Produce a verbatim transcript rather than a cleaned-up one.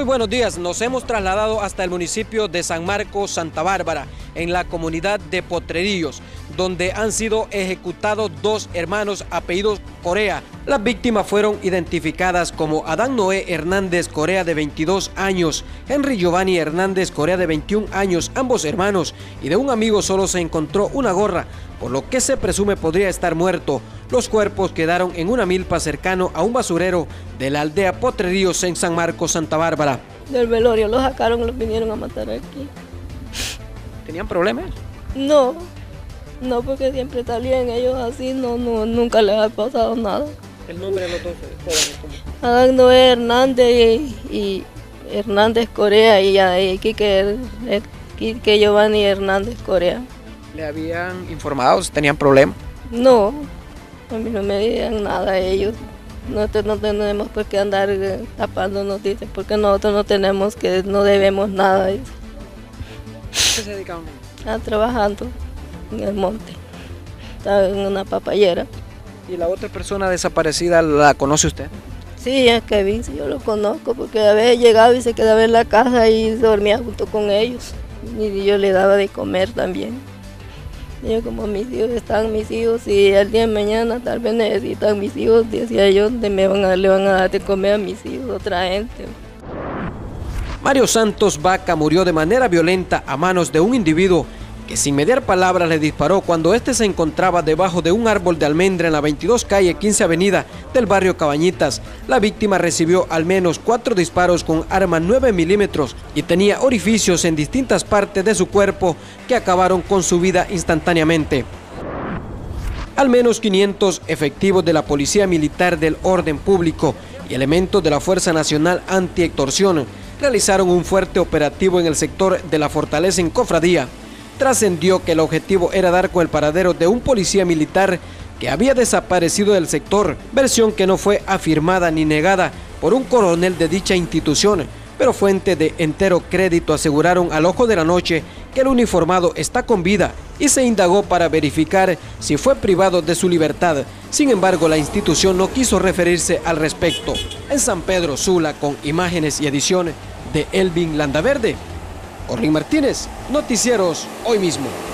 Muy buenos días, nos hemos trasladado hasta el municipio de San Marcos, Santa Bárbara, en la comunidad de Potrerillos, donde han sido ejecutados dos hermanos apellidos Corea. Las víctimas fueron identificadas como Adán Noé Hernández Corea, de veintidós años, Henry Giovanni Hernández Corea, de veintiún años, ambos hermanos, y de un amigo solo se encontró una gorra, por lo que se presume podría estar muerto. Los cuerpos quedaron en una milpa cercano a un basurero de la aldea Potrerillos en San Marcos, Santa Bárbara. Del velorio los sacaron y los vinieron a matar aquí. ¿Tenían problemas? No, no, porque siempre salían ellos así, no, no, nunca les ha pasado nada. ¿El nombre de los dos jóvenes cómo? Adán Noé Hernández y, y Hernández Corea y, y Quique, Quique Giovanni Hernández Corea. ¿Le habían informado si tenían problemas? No, a mí no me digan nada ellos. Nosotros no tenemos por qué andar eh, tapando noticias, porque nosotros no tenemos que, no debemos nada. ¿Qué se dedicaban? A trabajando en el monte, estaba en una papayera. ¿Y la otra persona desaparecida la conoce usted? Sí, es Kevin, sí, yo lo conozco, porque había llegado y se quedaba en la casa y dormía junto con ellos. Y yo le daba de comer también. Yo, como mis hijos están mis hijos y el día de mañana tal vez necesitan mis hijos, decía yo, de me van a, le van a dar de comer a mis hijos, otra gente. Mario Santos Vaca murió de manera violenta a manos de un individuo que sin mediar palabras le disparó cuando éste se encontraba debajo de un árbol de almendra en la veintidós calle quince avenida del barrio Cabañitas. La víctima recibió al menos cuatro disparos con arma nueve milímetros y tenía orificios en distintas partes de su cuerpo que acabaron con su vida instantáneamente. Al menos quinientos efectivos de la Policía Militar del Orden Público y elementos de la Fuerza Nacional Anti-Extorsión realizaron un fuerte operativo en el sector de la Fortaleza en Cofradía. Trascendió que el objetivo era dar con el paradero de un policía militar que había desaparecido del sector, versión que no fue afirmada ni negada por un coronel de dicha institución, pero fuentes de entero crédito aseguraron al ojo de la noche que el uniformado está con vida y se indagó para verificar si fue privado de su libertad. Sin embargo, la institución no quiso referirse al respecto. En San Pedro Sula, con imágenes y edición de Elvin Landaverde, Orlin Martínez, Noticieros Hoy Mismo.